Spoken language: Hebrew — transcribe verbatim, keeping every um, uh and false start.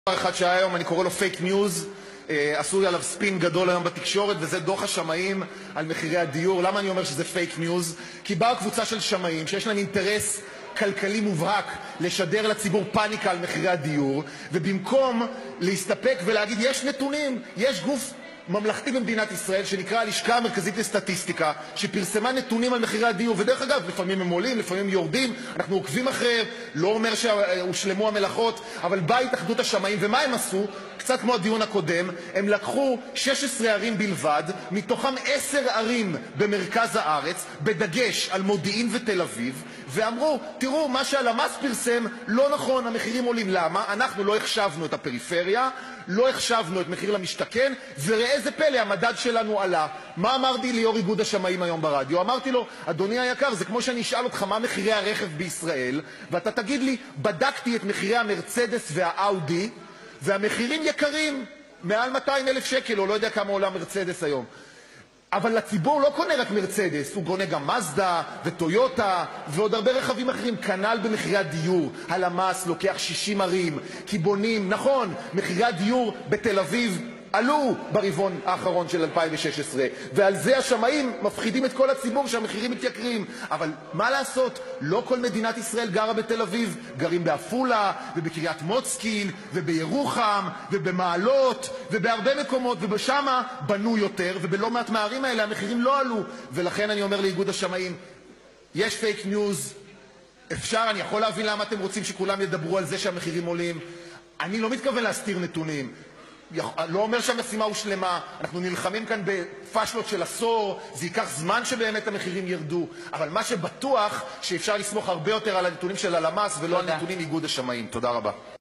אחד שהיה היום, אני קורא לו פייק ניוז, עשו עליו ספין גדול היום בתקשורת, וזה דוח השמאים על מחירי הדיור. למה אני אומר שזה פייק ניוז? כי באה קבוצה של שמאים שיש להם אינטרס כלכלי מובהק לשדר לציבור פאניקה על מחירי הדיור, ובמקום להסתפק ולהגיד יש נתונים, יש גוף ממלכתי במדינת ישראל שנקרא הלשכה המרכזית לסטטיסטיקה, שפרסמה נתונים על מחירי הדיור, ודרך אגב לפעמים הם עולים, לפעמים יורדים, אנחנו עוקבים אחריהם, לא אומר שהושלמו המלאכות, אבל באה התאחדות השמאים, ומה הם עשו? קצת כמו הדיון הקודם, הם לקחו שש עשרה ערים בלבד, מתוכם עשר ערים במרכז הארץ, בדגש על מודיעין ותל אביב, ואמרו, תראו, מה שהלמ"ס פרסם לא נכון, המחירים עולים. למה? אנחנו לא החשבנו את הפריפריה, לא החשבנו את מחיר למשתכן, וראה זה פלא, המדד שלנו עלה. מה אמרתי לי יו"ר איגוד השמאים היום ברדיו? אמרתי לו, אדוני היקר, זה כמו שאני אשאל אותך מה מחירי הרכב בישראל, ואתה תגיד לי, בדקתי את מחירי המרצדס והאאודי, והמחירים יקרים, מעל מאתיים אלף שקל, או לא יודע כמה עולה מרצדס היום. אבל לציבור לא קונה רק מרצדס, הוא קונה גם מזדה וטויוטה ועוד הרבה רכבים אחרים. כנ"ל במחירי הדיור, הלמ"ס לוקח שישים ערים, כי בונים, נכון, מחירי הדיור בתל אביב עלו ברבעון האחרון של אלפיים ושש עשרה, ועל זה השמאים מפחידים את כל הציבור שהמחירים מתייקרים. אבל מה לעשות? לא כל מדינת ישראל גרה בתל אביב, גרים בעפולה ובקריית מוצקין ובירוחם ובמעלות ובהרבה מקומות, ובשמה בנו יותר, ובלא מעט מהערים האלה המחירים לא עלו. ולכן אני אומר לאיגוד השמאים, יש פייק ניוז, אפשר, אני יכול להבין למה אתם רוצים שכולם ידברו על זה שהמחירים עולים. אני לא מתכוון להסתיר נתונים, לא אומר שהמשימה הושלמה, אנחנו נלחמים כאן בפשלות של עשור, זה ייקח זמן שבאמת המחירים ירדו, אבל מה שבטוח שאפשר לסמוך הרבה יותר על הנתונים של הלמ"ס ולא על נתונים איגוד השמאים. תודה רבה.